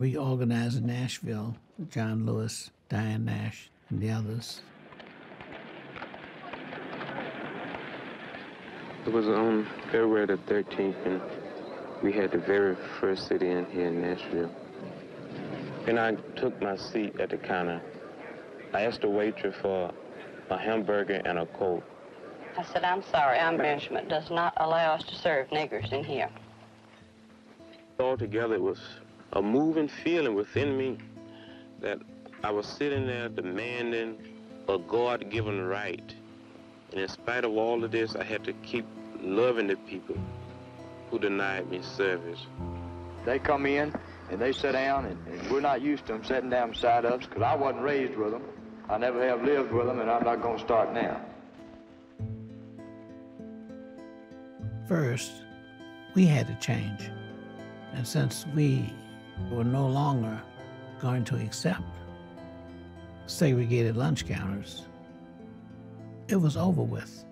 We organized in Nashville, John Lewis, Diane Nash, and the others. It was on February the 13th, and we had the very first sit-in here in Nashville. And I took my seat at the counter. I asked the waitress for a hamburger and a Coke. I said, I'm sorry, our management does not allow us to serve niggers in here. Altogether, it was a moving feeling within me that I was sitting there demanding a God-given right. And in spite of all of this, I had to keep loving the people who denied me service. They come in and they sit down, and we're not used to them sitting down beside us because I wasn't raised with them. I never have lived with them, and I'm not going to start now. First, we had to change. And since we were no longer going to accept segregated lunch counters, it was over with.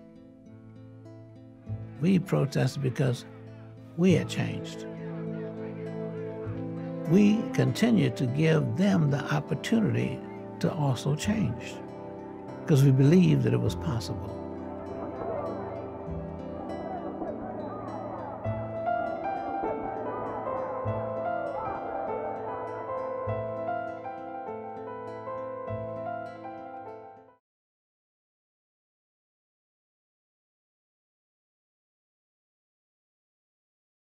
We protested because we had changed. We continued to give them the opportunity to also change because we believed that it was possible.